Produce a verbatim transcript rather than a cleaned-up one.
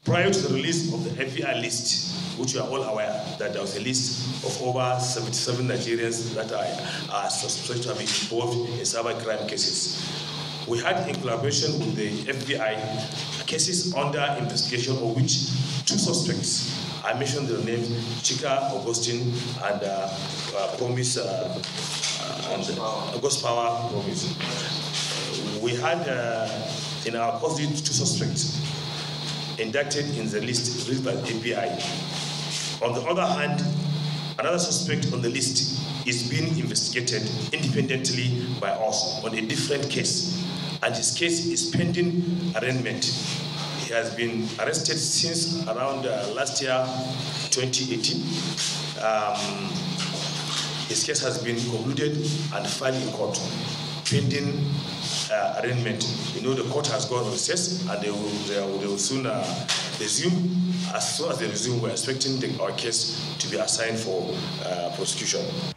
Prior to the release of the F B I list, which you are all aware that there was a list of over seventy-seven Nigerians that are, are suspected to have been involved in cybercrime cases. We had, in collaboration with the F B I, cases under investigation of which two suspects, I mentioned their names, Chika Augustine and uh, uh, Promise, uh, uh, and August Power Promise. We had uh, in our custody two suspects indicted in the list released by the F B I. On the other hand, another suspect on the list is being investigated independently by us on a different case, and his case is pending arraignment. He has been arrested since around uh, last year, twenty eighteen. Um, his case has been concluded and filed in court, pending uh, arraignment. You know, the court has gone on recess, and they will, they will, they will soon uh, resume. As soon as they resume, we're expecting the, our case to be assigned for uh, prosecution.